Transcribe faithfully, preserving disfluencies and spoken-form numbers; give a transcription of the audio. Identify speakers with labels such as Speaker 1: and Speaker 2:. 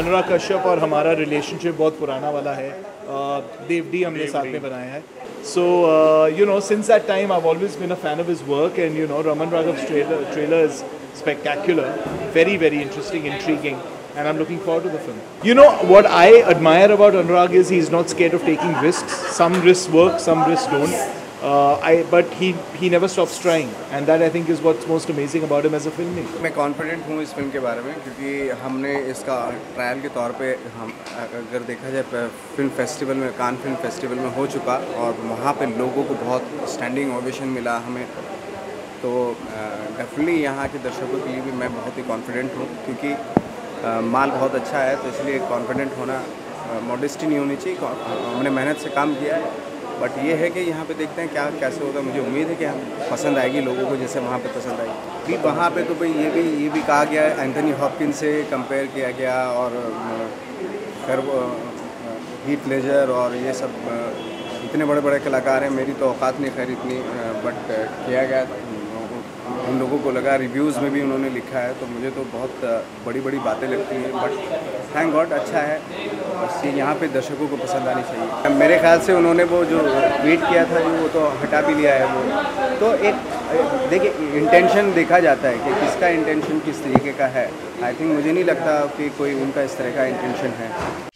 Speaker 1: अनुराग कश्यप और हमारा रिलेशनशिप बहुत पुराना वाला है. देव डी हमने साथ में बनाया है. So uh, you know, since that time I've always been a fan of his work, and you know, Raman Raghav's trailer trailer is spectacular, very very interesting, intriguing, and I'm looking forward to the film. You know what I admire about Anurag is he's not scared of taking risks. Some risks work, some risks don't. Uh, I but he he never stops trying, and that I think is what's most amazing about him as a filmmaker.
Speaker 2: मैं confident हूँ इस film के बारे में, क्योंकि हमने इसका trial के तौर पे हम अगर देखा जाए फिल्म फेस्टिवल में, कान फिल्म फेस्टिवल में हो चुका, और वहाँ पे लोगों को बहुत स्टैंडिंग ओवेशन मिला हमें. तो डेफिनेटली यहाँ के दर्शकों के लिए भी मैं बहुत ही कॉन्फिडेंट हूँ, क्योंकि आ, माल बहुत अच्छा है. तो इसलिए कॉन्फिडेंट होना, मॉडेस्टी नहीं होनी चाहिए. हमने मेहनत से काम किया है, बट ये है कि यहाँ पे देखते हैं क्या कैसे होगा. मुझे उम्मीद है कि हम पसंद आएगी लोगों को, जैसे वहाँ पे पसंद आई. भी वहाँ पे तो भाई ये भी ये भी कहा गया, एंथनी हॉपकिंस से कंपेयर किया गया, और खैर हीथ लेजर और ये सब इतने बड़े बड़े कलाकार हैं. मेरी तो औकात नहीं खैर इतनी, बट किया गया. उन लोगों को लगा, रिव्यूज़ में भी उन्होंने लिखा है, तो मुझे तो बहुत बड़ी बड़ी बातें लगती हैं. बट थैंक गॉड अच्छा है. बस ये यहाँ पे दर्शकों को पसंद आनी चाहिए. मेरे ख्याल से उन्होंने वो जो ट्वीट किया था जो वो तो हटा भी लिया है वो. तो एक देखिए, इंटेंशन देखा जाता है कि किसका इंटेंशन किस तरीके का है. आई थिंक मुझे नहीं लगता कि कोई उनका इस तरह का इंटेंशन है.